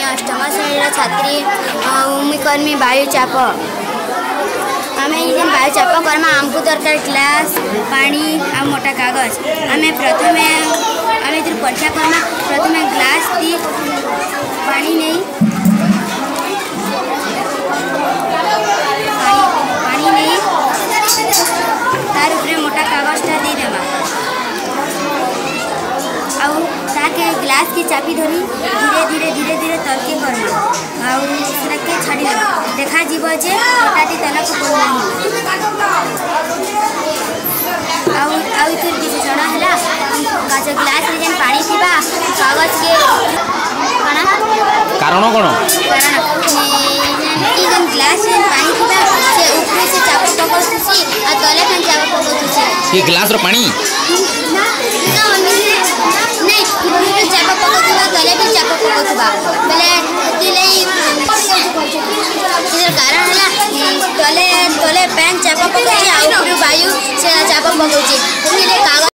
अष्टम श्रेणी छात्री मुई कर्मी वायु चाप आम ये वायु चाप करमा आमको दरकार ग्लास पानी आ मोटा कागज आम प्रथम आम परीक्षा करमा प्रथम ग्लास दी पानी नहीं तार उपरे मोटा कागजटा दे देवा आउ ताके ग्लास की चापी धरी धीरे धीरे धीरे धीरे तलके करमा आउ सेटाके छाड़ी देवा देखा जीव जे मोटाटी तलक पड़ना आउ आउ इथर विशेषण है काच ग्लास रे जेन पानी पीवा कागज के कारण कौन ई जेन ग्लास रे पानी पीवा से ऊपर से चाप पकड़ुसी आ तले फेन चाप पकड़ुसी ये ग्लास रो पानी नहीं चाप पकड़ुवा तले फेन चाप पकड़ुवा बेले तिले इधर कारण है तले तले पेन चाप पकड़ुची आ ऊपर वायु से चाप पकड़ुची तिले कागज